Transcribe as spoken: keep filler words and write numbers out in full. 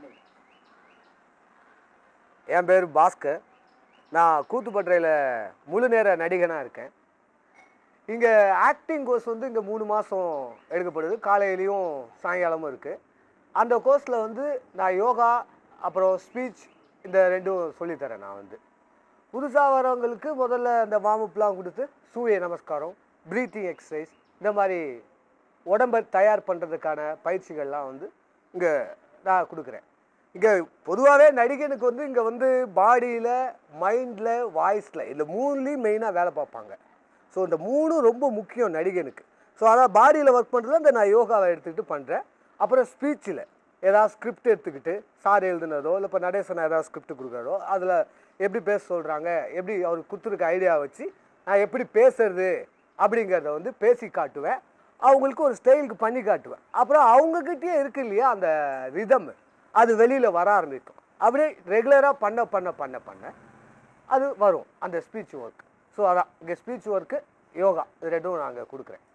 என் பேர் பாஸ்கர். நான் கூத்துப்பட்றையில் முழு நேர நடிகனாக இருக்கேன். இங்கே ஆக்டிங் கோர்ஸ் வந்து இங்கே மூணு மாதம் எடுக்கப்படுது. காலையிலையும் சாயங்காலமும் இருக்குது. அந்த கோர்ஸில் வந்து நான் யோகா அப்புறம் ஸ்பீச் இந்த ரெண்டும் சொல்லித்தரேன். நான் வந்து புதுசாக வரவங்களுக்கு முதல்ல இந்த வார்மப்லாம் கொடுத்து சூரிய நமஸ்காரம், ப்ரீத்திங் எக்ஸசைஸ், இந்த மாதிரி உடம்பை தயார் பண்ணுறதுக்கான பயிற்சிகள்லாம் வந்து இங்கே நான் கொடுக்குறேன். இங்கே பொதுவாகவே நடிகனுக்கு வந்து இங்கே வந்து பாடியில், மைண்டில், வாய்ஸில் இந்த மூணுலேயும் மெயினாக வேலை பார்ப்பாங்க. ஸோ இந்த மூணும் ரொம்ப முக்கியம் நடிகனுக்கு. ஸோ அதான் பாடியில் ஒர்க் பண்ணுறதுல இந்த நான் யோகாவை எடுத்துக்கிட்டு பண்ணுறேன். அப்புறம் ஸ்பீச்சில் ஏதாவது ஸ்கிரிப்ட் எடுத்துக்கிட்டு சார் எழுதுனதோ இல்லை இப்போ நடேசன் ஏதாவது ஸ்கிரிப்ட் கொடுக்குறதோ அதில் எப்படி பேச சொல்கிறாங்க, எப்படி அவர் கொடுத்துருக்க ஐடியா வச்சு நான் எப்படி பேசுறது அப்படிங்கிறத வந்து பேசி காட்டுவேன். அவங்களுக்கு ஒரு ஸ்டைலுக்கு பண்ணி காட்டுவேன். அப்புறம் அவங்கக்கிட்டே இருக்கு இல்லையா அந்த ரிதம், அது வெளியில் வர ஆரம்பிக்கும். அப்படியே ரெகுலராக பண்ண பண்ண பண்ண பண்ண அது வரும் அந்த ஸ்பீச் ஒர்க். ஸோ அதான் இங்கே ஸ்பீச் ஒர்க்கு, யோகா இது ரெண்டும் நாங்கள் கொடுக்குறேன்.